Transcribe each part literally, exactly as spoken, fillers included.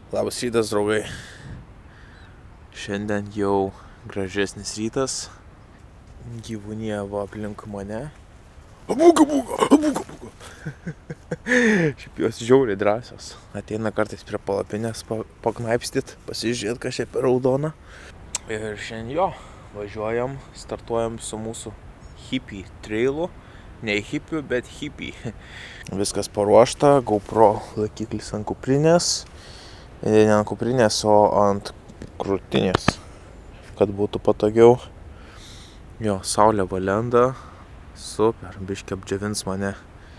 Labas rytas, draugai. Šiandien jau gražesnis rytas. Gyvūnija va aplink mane. Abuka, abuka, abuka, abuka. Šiaip jos žiauriai drąsios. Ateina kartais prie palapinės paknaipstyt, pasižiūrėt, kas čia per raudona. Ir šiandien jo, važiuojam, startuojam su mūsų hippie trailu. Ne hipių, bet hippie. Viskas paruošta, GoPro laikiklis ant kuprinės. Ne ant kuprinės, o ant krūtinės, kad būtų patogiau. Jo, saulė valenda. Super, biškį apdžiavins mane.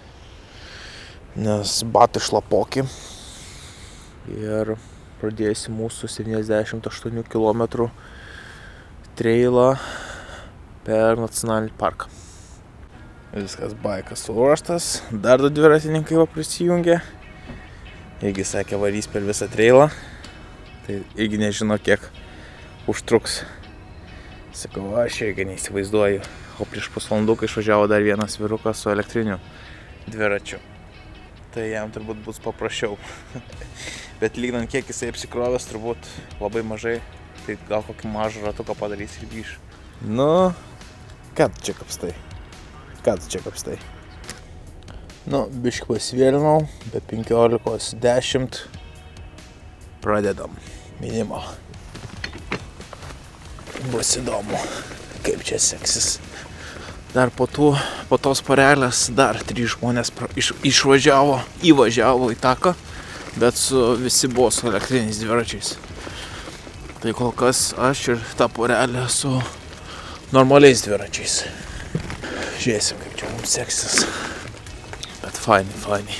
Nes batai šlapoki. Ir pradėsi mūsų septyniasdešimt aštuonių kilometrų trailą per nacionalinį parką. Viskas, baikas suruoštas. Dar du dviratininkai va prisijungė. Irgi sakė, varys per visą trailą. Tai irgi nežino, kiek užtruks. Sakau, aš irgi neįsivaizduoju. O prieš pusvalanduką išvažiavo dar vienas vyrukas su elektriniu dviračiu. Tai jam turbūt bus paprasčiau. Bet lyginant, kiek jisai apsikrovęs, turbūt labai mažai. Tai gal kokį mažą ratuką padarys ir grįš. Nu, ką tu čia kapstai? Ką tu čia kapstai? Nu, biškį pasvėlinau, be penkiolikos dešimt pradedam minimą. Bus įdomu, kaip čia seksis. Dar po, tų, po tos parelės dar trys žmonės iš, išvažiavo, įvažiavo į taką, bet su, visi buvo su elektriniais dviračiais. Tai kol kas aš ir ta porelė su normaliais dviračiais. Žiūrėsim, kaip čia mums seksis. Bet fainai, fainai.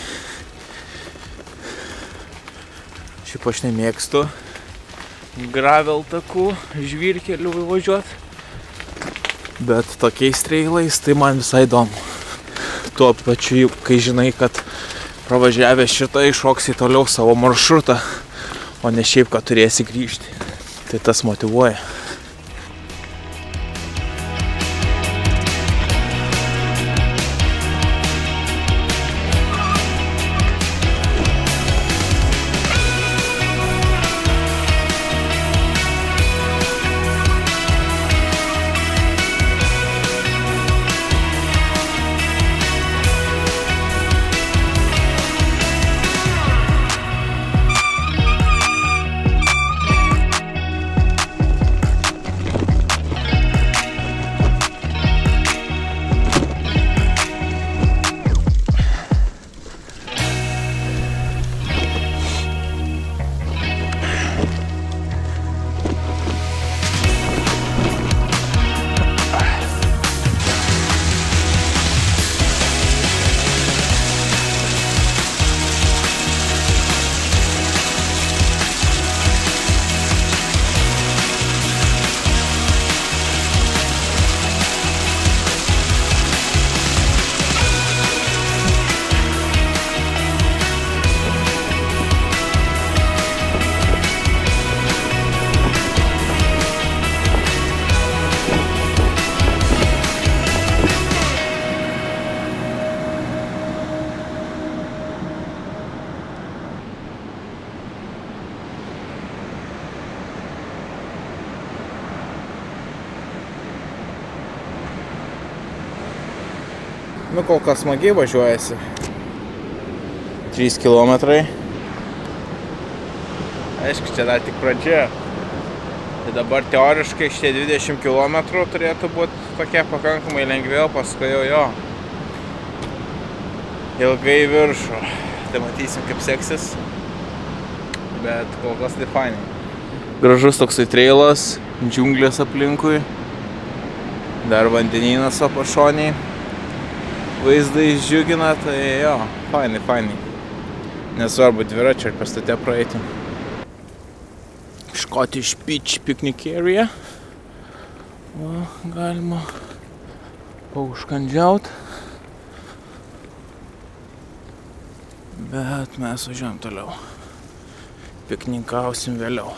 Šiaip aš nemėgstu gravel takų, žvyrkelių važiuot. Bet tokiais trailais tai man visai įdomu. Tuo pačiu, kai žinai, kad pravažiavęs šitą iššoksi toliau savo maršrutą, o ne šiaip, kad turėsi grįžti. Tai tas motyvuoja. Nu, kol kas smagiai važiuojasi. trys kilometrai. Aišku, čia dar tik pradžia. Tai dabar teoriškai šitie dvidešimt kilometrų turėtų būti tokie pakankamai lengviau, paskui jau jo. Ilgai viršų. Tai matysim, kaip seksis. Bet kol kas tai fainai. Gražus toksai trailas, džiunglės aplinkui. Dar vandenynas apašoniai. Vaizdai džiugina, tai jo, fainai, fainai. Nesvarbu dviračio ir pastate praeiti. Scottish Beach Picnic Area. O, galima paužkandžiaut. Bet mes važiuojam toliau. Piknikausim vėliau.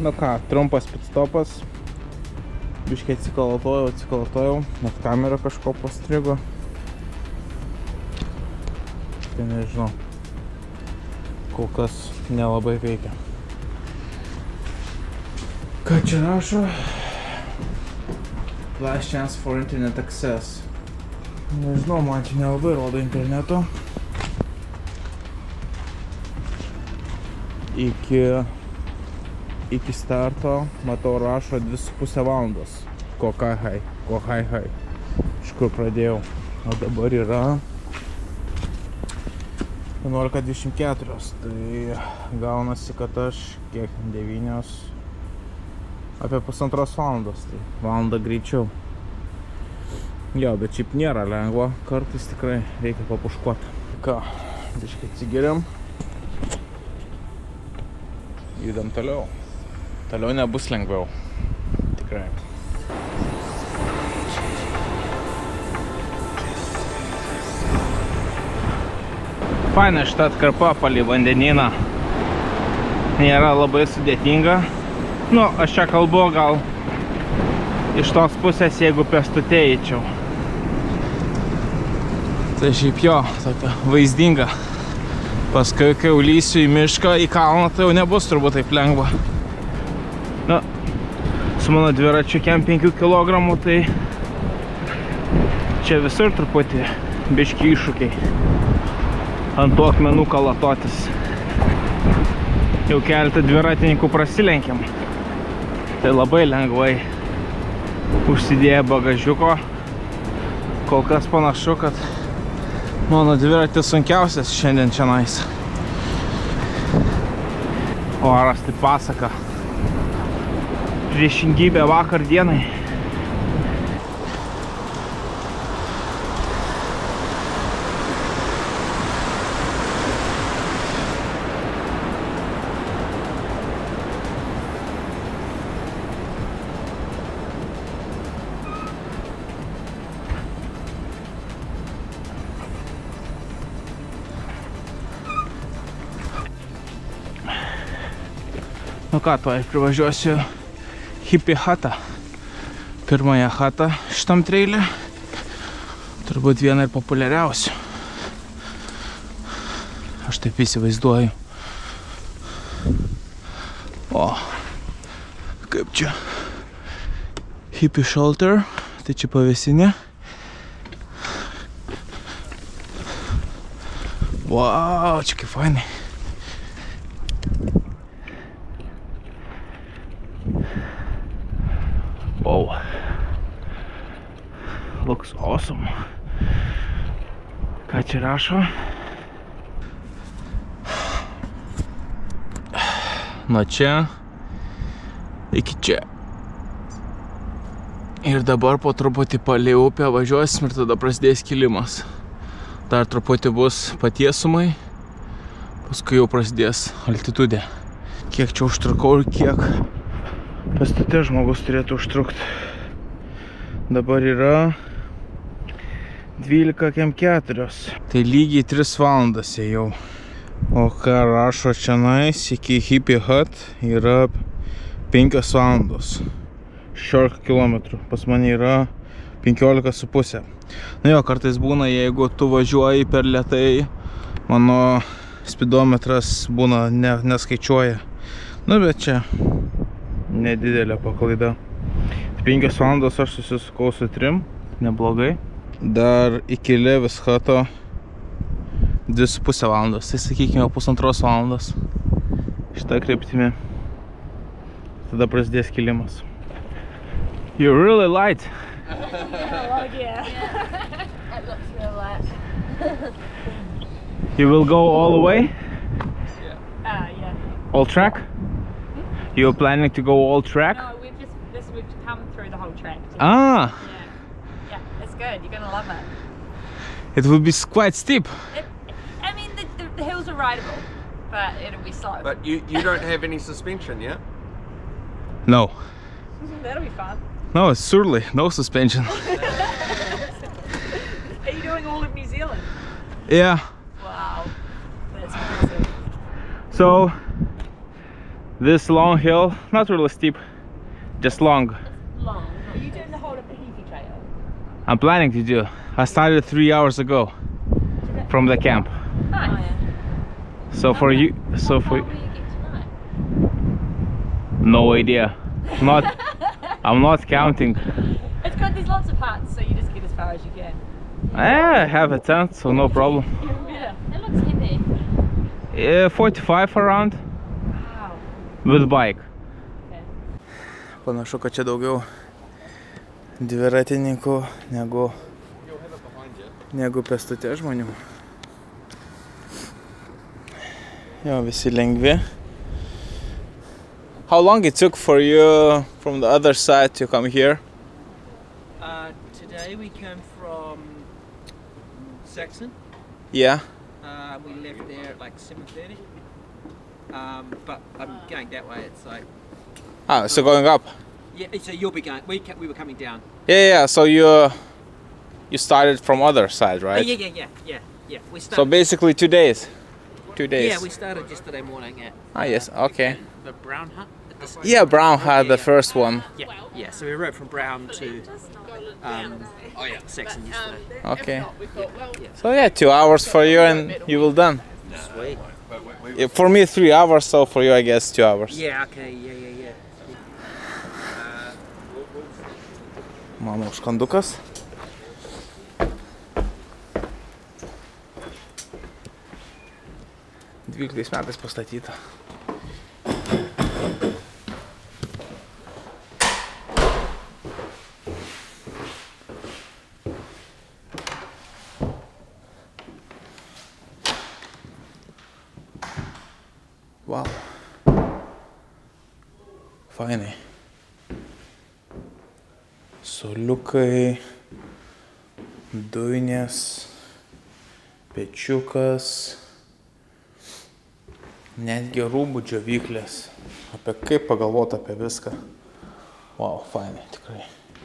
Nu ką, trumpas pitstopas. Biškiai atsikalautojau, atsikalautojau, net kamera kažko pastrigo. Tai nežinau, kol kas nelabai veikia. Ką čia rašo? Last chance for internet access. Nežinau, man čia nelabai rodo interneto. Iki, iki starto, matau, rašo dvi su pusė valandos. Ko kai hai, ko hai hai. Iš kur pradėjau. O dabar yra vienuolika dvidešimt keturios. Tai gaunasi, kad aš kiek devynios, apie pusantros valandos. Tai valandą greičiau. Jo, bet šiaip nėra lengva. Kartais tikrai reikia papuškuoti. Ką, biškai atsigeriam. Judam toliau. Toliau nebus lengviau. Tikrai. Faina šita atkarpa palei vandenyną. Nėra labai sudėtinga. Nu, aš čia kalbu gal iš tos pusės, jeigu pėstute eičiau. Tai šiaip jo, tokia vaizdinga. Paskui, kai jau lysiu į mišką, į kalną, tai jau nebus turbūt taip lengva. Na, su mano dviračiu kem penkių kilogramų, tai čia visur truputį biški iššūkiai. Ant tų akmenų kalatotis. Jau keletą dviratininkų prasilenkiam. Tai labai lengvai užsidėję bagažiuko. Kol kas panašu, kad mano dviratis sunkiausias šiandien čianais. Oras tai pasaka. Priešingybė vakar dienai. Nu ką, tuoj privažiuosiu hippie hatą. Pirmąją hatą šitam treilį. Turbūt viena ir populiariausių. Aš taip įsivaizduoju. O, kaip čia? Hippie shelter. Tai čia pavėsinė. Wow, čia kaip fainai. Wow. Looks awesome. Ką čia rašo? Nuo čia iki čia. Ir dabar po truputį palei upę važiuosim ir tada prasidės kilimas. Dar truputį bus patiesumai, paskui jau prasidės altitudė. Kiek čia užtrukau ir kiek pėstute žmogus turėtų užtrukti. Dabar yra dvylika kem keturios. Tai lygiai tris valandas ėjau. O ką rašo čianais iki hippie hut yra penkios valandos. šešiolika kilometrų. Pas mane yra penkiolika su pusė. Na jo, kartais būna, jeigu tu važiuoji per lėtai, mano spidometras būna ne, neskaičiuoja. Nu, bet čia nedidelė paklaida. penkios valandos aš susisukau su trim, neblogai. Dar iki Levis hato dvi su pusė valandos, tai sakykime pusantros valandos šitą kryptimį. Tada prasidės kilimas. You're really light. Oh, yeah. It looks real light. You will go all the way? Yeah. Uh, yeah. All track? Hmm? You're planning to go all track? No, we've just this we've come through the whole track. Too. Ah. Yeah. Yeah, it's good. You're gonna love it. It will be quite steep. It, I mean, the, the, the hills are rideable, but it'll be slow. But you you don't have any suspension, yeah? No. That'll be fun. No, it's surely no suspension. Are you doing all of New Zealand? Yeah. Wow, that's impressive. So this long hill, not really steep, just long. Long. Are you doing the whole of the Heathy Trail? I'm planning to do. I started three hours ago from the camp. Nice. So for you, so for How will you get tonight? no idea. Not, I'm not counting. It's good, there's lots of huts, so you just get as far as you can. I have a tent, so no problem. Yeah. It looks heavy. Yeah, forty-five around Wow. with bike. Okay. Panašu, kad čia daugiau dviratininkų negu, negu pėstute žmonių. Jo, visi lengvi. How long it took for you from the other side to come here? Uh, today we came from Saxon. Yeah. Uh, we left there at like seven thirty. Um, but I'm going that way. It's like Ah, so going up. yeah. So you'll be going. We ca- we were coming down. Yeah, yeah. So you you started from other side, Uh, right? yeah, yeah, yeah, yeah, yeah. We So started. basically two days. Two days. yeah, we started yesterday morning at Ah, yes. Okay. the Brown Hut. At the Yeah, Brown had Yeah, the yeah. first one. Yeah, yeah. So we rode from Brown to um, oh yeah, Saxon yesterday. Okay. Yeah. So yeah, two hours for you and you will done. Sweet. Yeah, for me three hours, so for you I guess two hours. Yeah. Okay. Yeah. Yeah. Yeah. Uh, Mano užkandukas. dvyliktais metais pastatyta. Wow. Fainai. Soliukai, dujinės, pečiukas, netgi rūbų džiovyklės. Apie kaip pagalvoti apie viską. Wow, fainai, tikrai.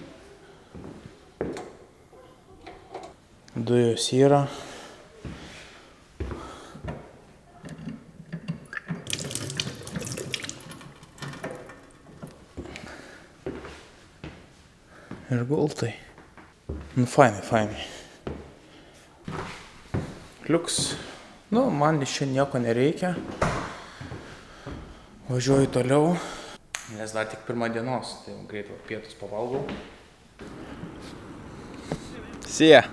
Dujos yra. Ir gultai. Nu, fainai, fainai. Liuks. Nu, man iš čia nieko nereikia. Važiuoju toliau. Nes dar tik pirmą dienos. Tai greit va pietus pavalgau. Sija.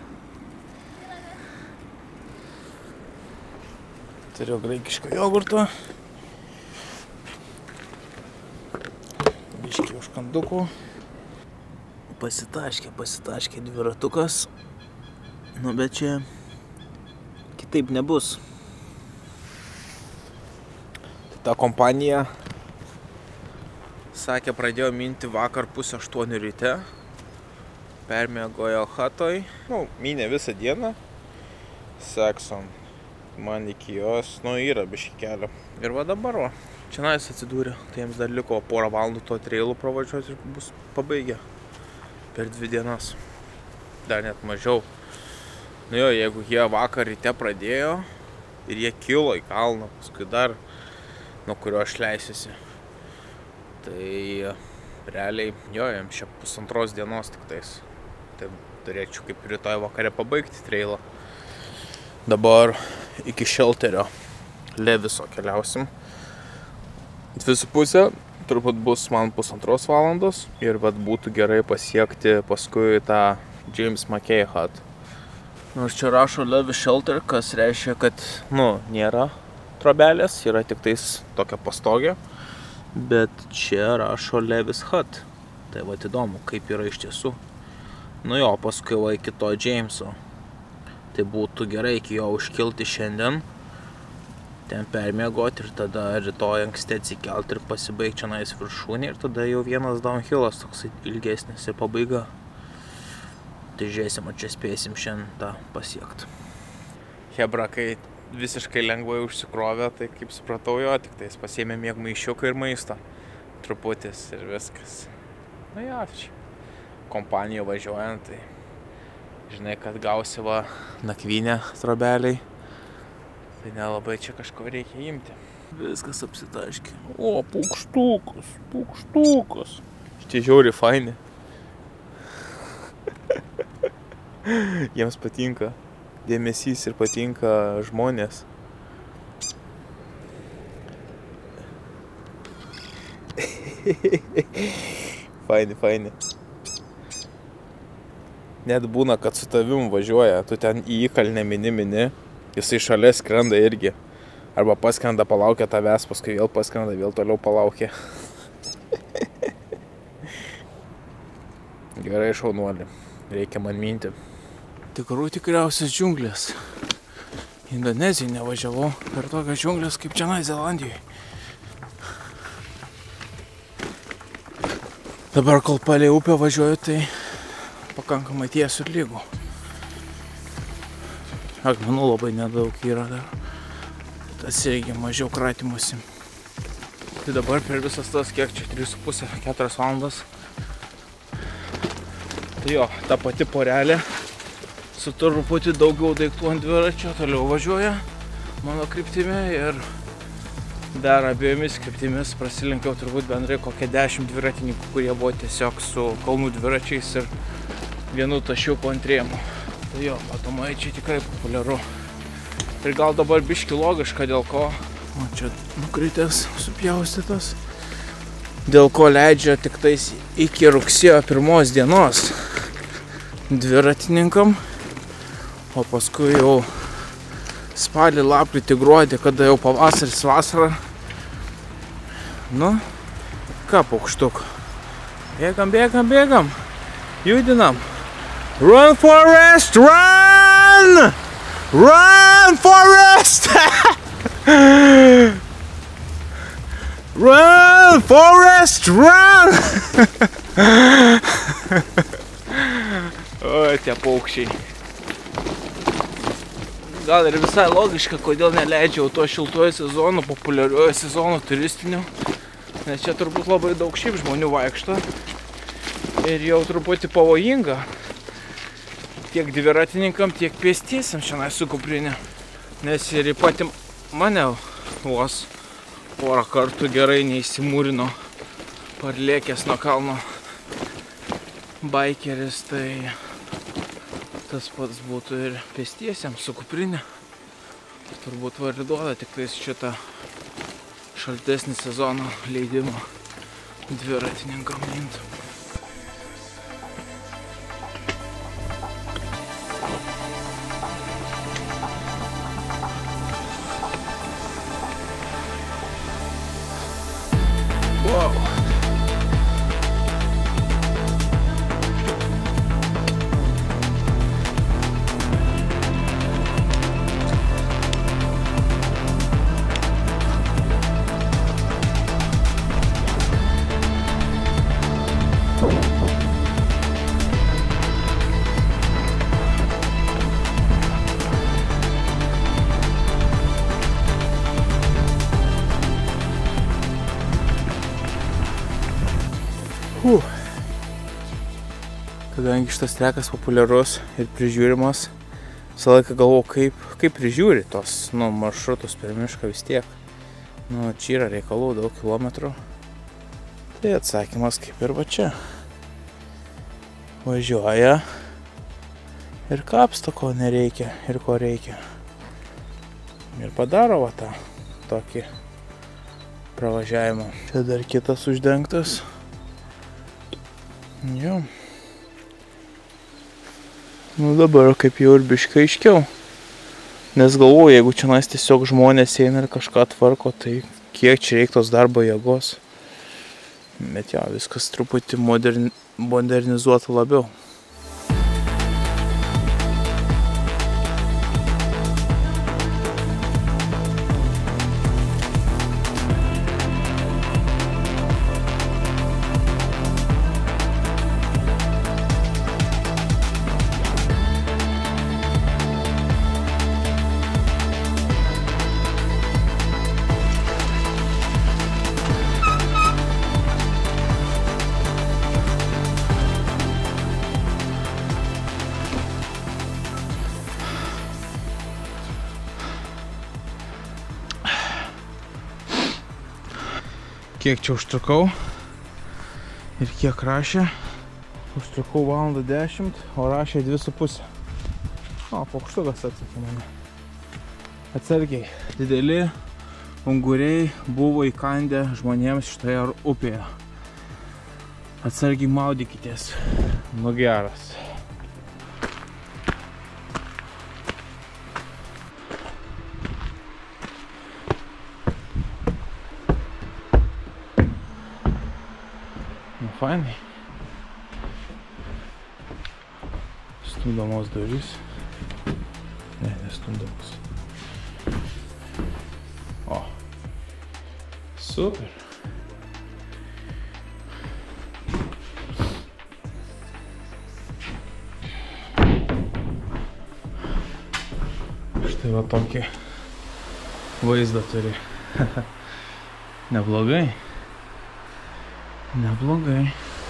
Turiu graikiško jogurto. Biškį užkandukų. Pasitaškė, pasitaškė dviratukas. Nu, bet čia kitaip nebus. Tai ta kompanija sakė, pradėjo minti vakar pusę aštuonių ryte. Permiegojo hatoj. Nu, minė visą dieną. Saxon. Man iki jos, nu, yra biškį kelio. Ir va dabar va. Čia nais atsidūrė. Tai jiems dar liko porą valandų to trailų pravažiuoti ir bus pabaigę. Per dvi dienas. Dar net mažiau. Nu jo, jeigu jie vakar ryte pradėjo ir jie kilo į kalną, paskui dar nuo kurio aš leisiuosi. Tai realiai, jo, jiems čia pusantros dienos tik tais. Tai turėčiau kaip rytoj vakare pabaigti trailą. Dabar iki Shelterio Leviso keliausim. Dvi su pusė. Turbūt bus man pusantros valandos ir vat būtų gerai pasiekti paskui tą James Mackay hut. Nors čia rašo Levis Shelter, kas reiškia, kad, nu, nėra trobelės, yra tik tais tokia pastogė, bet čia rašo Levis hut. Tai vat įdomu, kaip yra iš tiesų. Nu jo, paskui va iki to Jameso. Tai būtų gerai iki jo užkilti šiandien. Ten permiegoti ir tada rytoj anksti atsikelti ir pasibaigti čia nais viršūnį ir tada jau vienas downhillas toks ilgesnis ir pabaiga. Tai žiūrėsim, ar čia spėsim šiandien tą pasiekti. Hebra, kai visiškai lengvai užsikrovė, tai kaip supratau jo, tik tais pasiėmė miegmaišiuką ir maistą. Truputis ir viskas. Na jo, čia kompanija važiuojant, tai žinai, kad gausi va nakvynę trobeliai. Tai nelabai čia kažko reikia imti. Viskas apsitaškė. O, paukštukas, paukštukas. Šitie žiauriai faini. Jiems patinka dėmesys ir patinka žmonės. Faini, faini. Net būna, kad su tavim važiuoja, tu ten į įkalnę mini mini, jisai šalia skrenda irgi. Arba paskrenda, palaukia tavęs, paskui vėl paskrenda, vėl toliau palaukia. Gerai, šaunuolį. Reikia man minti. Tikrų tikriausias džiunglės. Indonezijai nevažiavau per tokias džiunglės kaip čionai Zelandijoje. Dabar kol palei upę važiuoju, tai pakankamai tiesių ir lygų. Akmenų labai nedaug yra dar. Tas irgi mažiau kratymusi. Tai dabar per visas tas, kiek čia, trys su pusė keturias valandas. Tai jo, ta pati porelė su truputį daugiau daiktų ant dviračio toliau važiuoja mano kryptimi ir dar abiejomis kryptimis prasilenkiau turbūt bendrai kokie dešimt dviratininkų, kurie buvo tiesiog su kalnų dviračiais ir vienu tašiuku ant rėmų. Tai jo, matomai čia tikrai populiaru. Ir gal dabar biški logiška, dėl ko, o čia nukritęs, supjaustytas, dėl ko leidžia tik tais iki rugsėjo pirmos dienos dviratininkam, o paskui jau spalį, lapkritį, gruodį, kada jau pavasaris, vasara. Nu, ką paukštuk. Bėgam, bėgam, bėgam. Judinam. Run, Forest, run! Run, Forest! Run, Forest, run! O, tie paukščiai. Gal ir visai logiška, kodėl neleidžiau to šiltuoju sezonu, populiariuoju sezonu turistiniu. Nes čia turbūt labai daug šiaip žmonių vaikšto. Ir jau truputį pavojinga. Tiek dviratininkam, tiek pėstiesiam šiandien su kuprinė. Nes ir pati mane vos porą kartų gerai neįsimūrino parlėkęs nuo kalno baikeris, tai tas pats būtų ir pėstiesiam su kuprinė. Turbūt variduoda tik tais šitą šaltesnį sezono leidimą dviratininkam imti. Wow. Uh. Kadangi šitas trekas populiarus ir prižiūrimas, visą laiką galvoju, kaip, kaip prižiūri tos nu, maršrutus per mišką vis tiek. Nu, čia yra reikalų daug kilometrų. Tai atsakymas kaip ir va čia. Važiuoja ir kapsto, ko nereikia ir ko reikia. Ir padaro va tą tokį pravažiavimą. Čia dar kitas uždengtas. Jo. Nu dabar kaip jau ir biškai aiškiau. Nes galvoju, jeigu čia nais tiesiog žmonės eina ir kažką tvarko, tai kiek čia reiktos darbo jėgos. Bet jo, viskas truputį moderni, modernizuota labiau. kiek čia užtrukau ir kiek rašė. Užtrukau valandą dešimt, o rašė dvi su pusė. O, paukštukas atsakė mane. Atsargiai, dideli unguriai buvo įkandę žmonėms šitoje upėje. Atsargiai maudykitės. Nu geras. Nu fainai. Stumdamos durys. Ne, nestumdamos. O. Super. Štai va tokį vaizdą turi. Neblogai. Neblogai.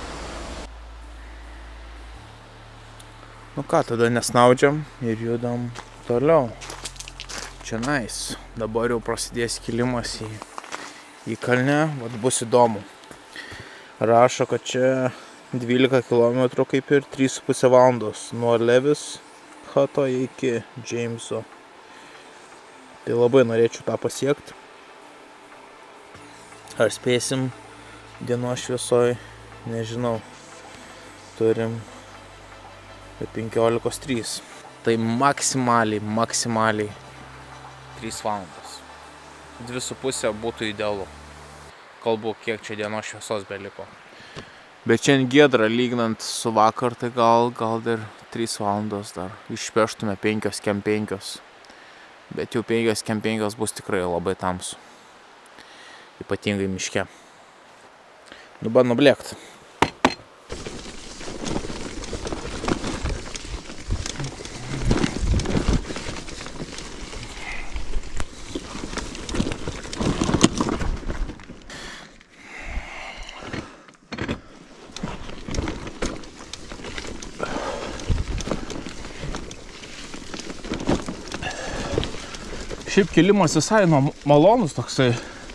Nu ką, tada nesnaudžiam ir judam toliau. Čia nice. Dabar jau prasidės kilimas į, į kalnę, vat bus įdomu. Rašo, kad čia dvylika kilometrų kaip ir trys su puse valandos nuo Levis Hato iki Jameso. Tai labai norėčiau tą pasiekti. Ar spėsim dienos šviesoj, nežinau. Turim penkiolikos trys. Tai maksimaliai, maksimaliai trys valandos. dvi su puse būtų idealu. Kalbu, kiek čia dienos šviesos beliko. Bet šiandien giedra, lyginant su vakar, tai gal, gal dar trys valandos dar. Išpeštume penkios kem penkios. Bet jau penkios kem penkios bus tikrai labai tamsu. Ypatingai miške. Dabar nublėkt. Šiaip kilimas visai malonus toksai.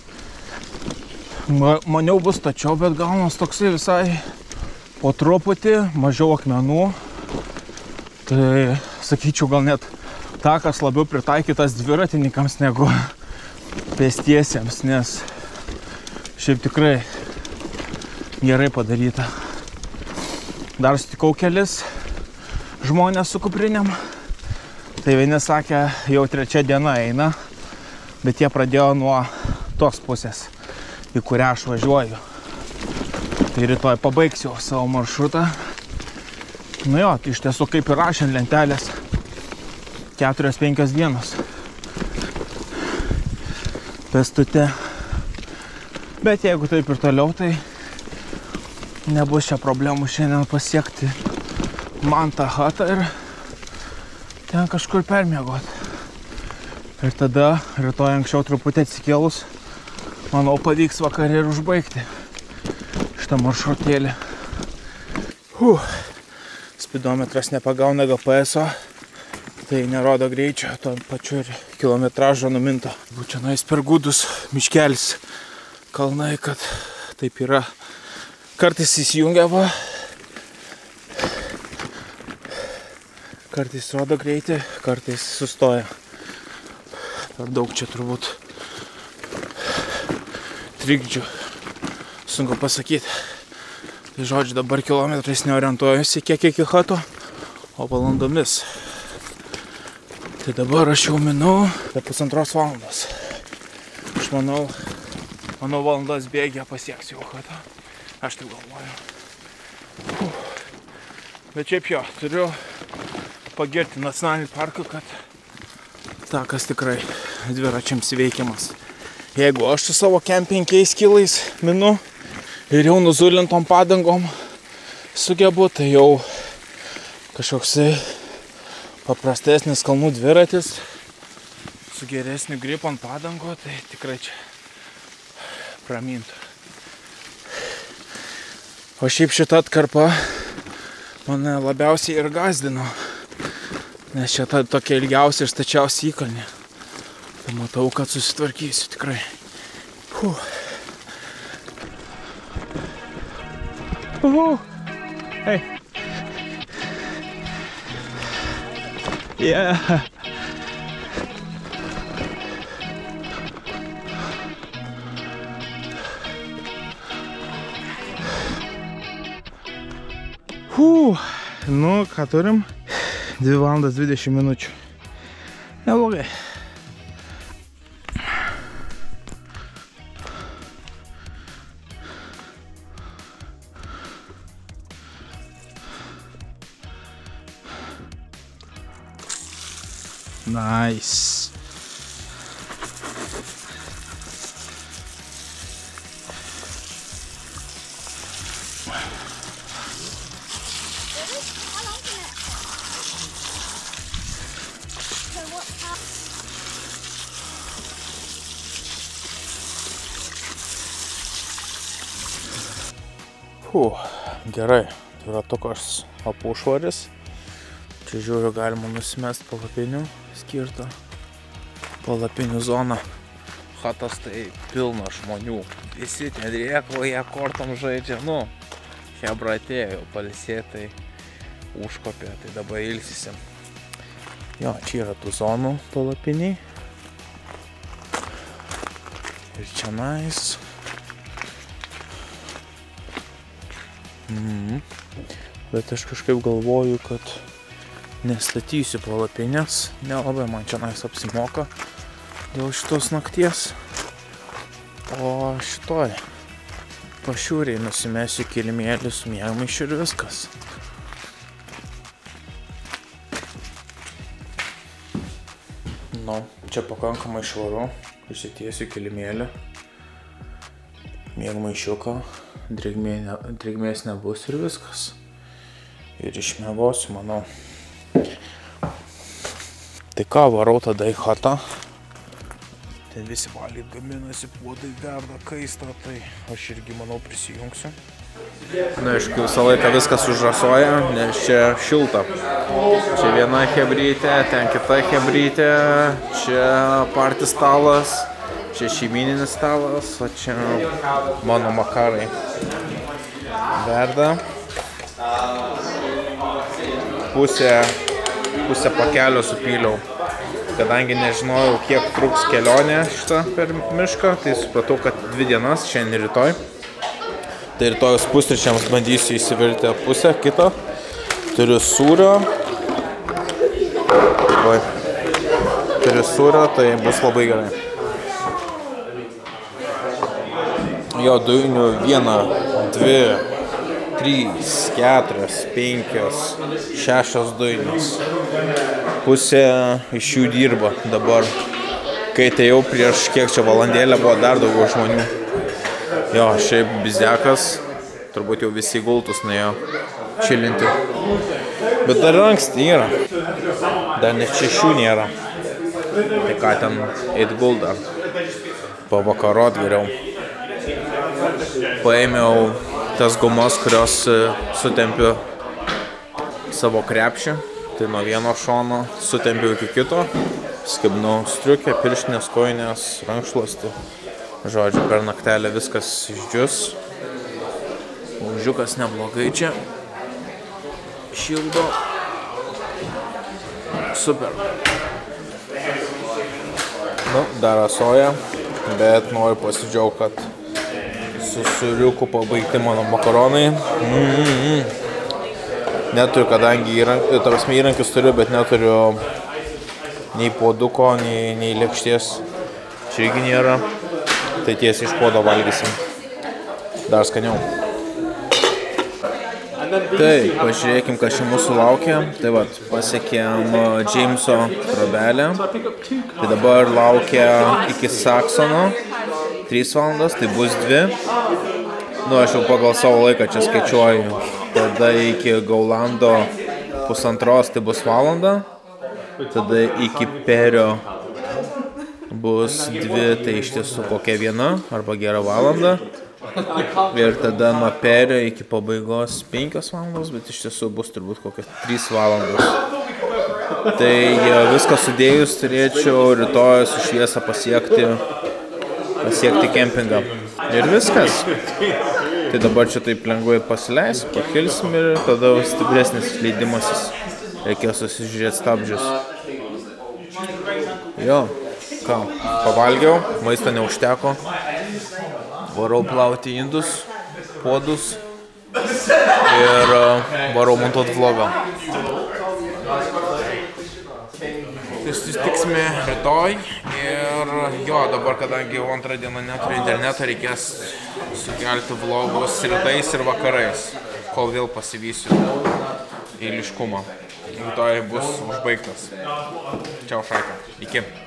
Maniau bus tačiau, bet gaunas toksai visai po truputį, mažiau akmenų. Tai sakyčiau, gal net takas labiau pritaikytas dviratininkams negu pėstiesiems, nes šiaip tikrai gerai padaryta. Dar sutikau kelis žmonės su kuprinėm. Tai vieni sakė, jau trečia diena eina, bet jie pradėjo nuo tos pusės, į kurią aš važiuoju. Tai rytoj pabaigsiu savo maršrutą. Nu jo, tai iš tiesų kaip ir rašė ant lentelės, keturios penkios dienos. Pėstute. Bet jeigu taip ir toliau, tai nebus čia problemų šiandien pasiekti Manta Hatą ir ten kažkur permiegot. Ir tada rytoj anksčiau truputį atsikėlus, manau, pavyks vakarį ir užbaigti šitą maršrutėlį. Huh. Spidometras nepagauna G P S o, tai nerodo greičio, tuo pačiu ir kilometražo numinto. Čia nais per gudus miškelis kalnai, kad taip yra. Kartais įsijungia va. Kartais rodo greitį, kartais sustoja. Per daug čia turbūt trikdžių. Sunku pasakyti. Tai žodžiu, dabar kilometrais neorientuojuosi kiek iki Hato, o valandomis. Tai dabar aš jau minau apie pusantros valandos. Aš manau, manau valandos bėgę pasieksiu Hatą. Aš taip galvoju. Uf. Bet šiaip jo, turiu pagirti nacionalinį parką, kad takas tikrai dviračiams įveikiamas. Jeigu aš su savo kem penkiais kilais minu ir jau nuzulintom padangom sugebu, tai jau kažkoksai paprastesnis kalnų dviratis su geresniu gripu ant padango, tai tikrai čia pramintų. O šiaip šita atkarpa mane labiausiai ir gazdino. Nes čia ta tokia ilgiausia ir stačiausia įkalnė. Tai matau, kad susitvarkysiu tikrai. Huh. Woohoo! Hey. Yeah. Huu. Nu, ką turim? dvi valandas dvidešimt minučių. Neblogai. Nice. Hu, gerai, dviratukas apūšvaris. Čia žiūriu, galima nusimest palapinių skirtą. Palapinių zoną. Chatas tai pilna žmonių. Visi ten rėkauja, kortom žaidžia. Nu, hebra atėjo jau pailsėti, tai užkopė, tai dabar ilsysim. Jo, čia yra tų zonų palapiniai. Ir čia nais. Mhm. Bet aš kažkaip galvoju, kad nestatysiu palapinės. Nelabai man čia nais apsimoka dėl šitos nakties. O šitoj pašiūriai nusimesiu kilimėlį su miegmaišiu ir viskas. Nu, čia pakankamai švaru. Išsitiesiu kilimėlį. Miegmaišiuką. Drėgmė, drėgmės nebus ir viskas. Ir išmiegosiu, manau. Tai ką, varau tada į chatą. Ten visi valgyt gaminasi, puodai verda, kaista, tai aš irgi, manau, prisijungsiu. Na, aišku, visą laiką viskas užrasoja, nes čia šilta. Čia viena hebrytė, ten kita hebrytė, čia party stalas, čia šeimyninis stalas, o čia mano makarai. Verda. Pusę, pusę pakelio supyliau. Kadangi nežinojau, kiek truks kelionė šitą per mišką, tai supratau, kad dvi dienas, šiandien ir rytoj. Tai rytojus pusryčiams bandysiu įsivirti pusę, kitą. Turiu sūrio. Vai. Turiu sūrio, tai bus labai gerai. Jo, dujinių viena, dvi, trys, keturios, penkios, šešios dujinės. Pusė iš jų dirba dabar. Kai atėjau prieš kiek čia valandėlę, buvo dar daugiau žmonių. Jo, šiaip bizdekas, turbūt jau visi gultus nuėjo čilinti. Bet dar anksti yra. Dar net šešių nėra. Tai ką ten eit gult dar. Pavakarot geriau. Paėmiau tas gumas, kurios sutempiu savo krepšį. Tai nuo vieno šono sutempiu iki kito. Skibnau striukę, pirštinės, kojinės, rankšluostį. Žodžiu, per naktelę viskas išdžius. Laužiukas neblogai čia. Šildo. Super. Nu, dar rasoja, bet noriu pasidžiaugti, kad su sūriuku pabaigti mano makaronai. Mm-hmm. Neturiu, kadangi įrank, tarpsme, įrankius turiu, bet neturiu nei puoduko, nei, nei lėkštės. Čia irgi nėra. Tai tiesiai iš puodo valgysim. Dar skaniau. Tai, pažiūrėkim, kas čia mūsų laukia. Tai vat, pasiekėm Jameso trobelę. Tai dabar laukia iki Saksono. trys valandas, tai bus dvi. Nu, aš jau pagal savo laiką čia skaičiuoju. Tada iki Gaulando pusantros, tai bus valanda. Tada iki Perio bus dvi, tai iš tiesų kokia viena arba gera valanda. Ir tada nuo Perio iki pabaigos penkios valandos, bet iš tiesų bus turbūt kokios trys valandos. Tai viską sudėjus turėčiau rytoj su šviesa pasiekti, pasiekti kempingą. Ir viskas. Tai dabar čia taip lengvai pasileis, pakilsim ir tada stipresnis leidimasis. Reikės susižiūrėti stabdžius. Jo, ką, pavalgiau, maisto neužteko. Varau plauti indus, puodus ir varau montuoti vlogą. Tai susitiksime rytoj ir jo, dabar kadangi jau antrą dieną neturiu internetą, reikės sukelti vlogus rytais ir vakarais, kol vėl pasivysiu eiliškumą. Rytoj bus užbaigtas. Čiau šaika. Iki.